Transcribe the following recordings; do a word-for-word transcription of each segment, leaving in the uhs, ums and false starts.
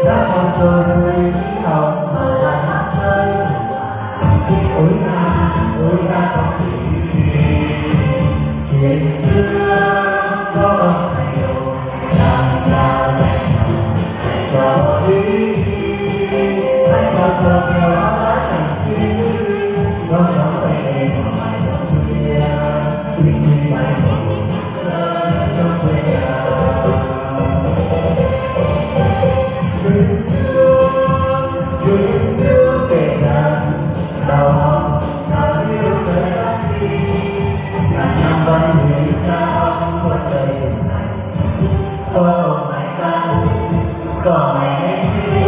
đã con tôi nơi tiếng hồng mà lại hát rơi. Ôi ta, ôi ta con chuyện xưa có ông thầy đồ làm ra dạy cho đi. Hãy cho tôi theo áo lá thành thiên nó nắm tay em vào mãi trong khuya tuy nhiên mãi một trong quê nhà. Chuyện xưa, chuyện xưa kể rằng đau lòng nào yêu đời đã đi. Ngàn năm văn hiến cha ông vẫn đời trưởng thành. Có ông mãi xa, có mẹ em đi.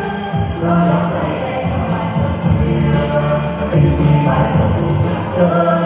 Hãy subscribe cho kênh Ghiền Mì Gõ để không bỏ lỡ những video hấp dẫn.